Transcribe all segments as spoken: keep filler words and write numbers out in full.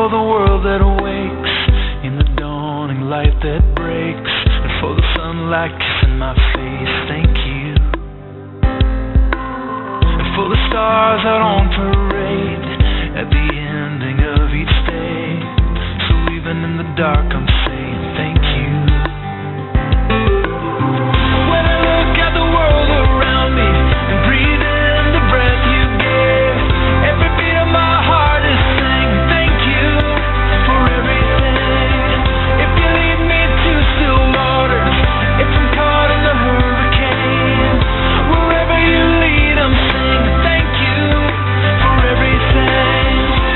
for the world that awakes in the dawning light that breaks, and for the sunlight kissing my face, thank you. And for the stars out on parade at the ending of each day, so even in the dark I'm saying thank you. When I look at the world around me and breathe in the breath you gave, every beat of my heart is saying thank you for everything. If you lead me to still waters, if I'm caught in the hurricane, wherever you lead I'm saying thank you for everything.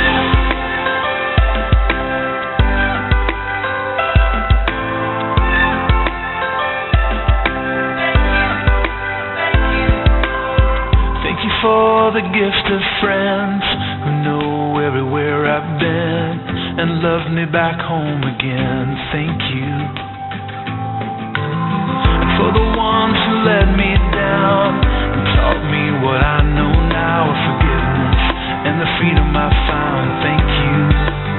Thank you for the gift of friends who know everywhere I've been and love me back home again, thank you. And for the ones who let me down and taught me what I know now of forgiveness and the freedom I found, thank you.